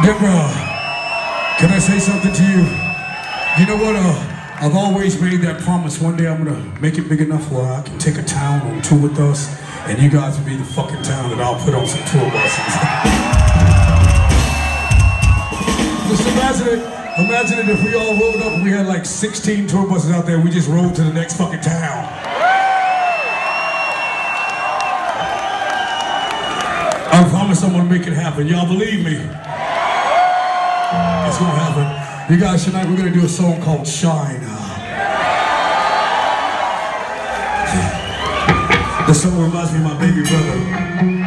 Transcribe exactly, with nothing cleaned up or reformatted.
Deborah, can I say something to you? You know what, uh, I've always made that promise. One day I'm gonna make it big enough where I can take a town on tour with us, and you guys will be the fucking town that I'll put on some tour buses. Just imagine it, imagine it if we all rolled up and we had like sixteen tour buses out there, we just rode to the next fucking town. I promise I'm gonna make it happen. Y'all believe me? It's gonna happen. You guys, tonight we're gonna do a song called Shine. The song reminds me of my baby brother.